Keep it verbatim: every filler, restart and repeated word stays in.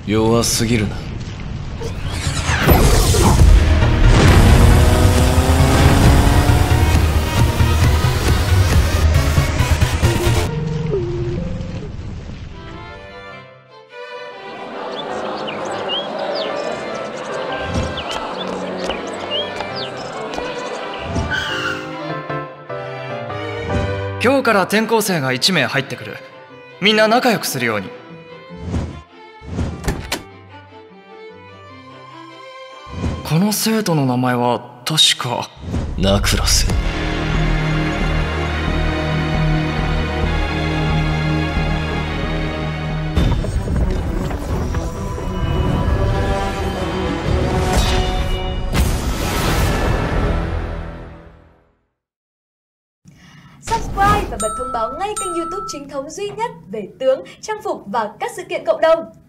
弱すぎるな。 今日から転校生がいち名入ってくる。みんな仲良くするように。この生徒の名前は確かナクラス。 Subscribe và bật thông báo ngay kênh YouTube chính thống duy nhất về tướng, trang phục và các sự kiện cộng đồng.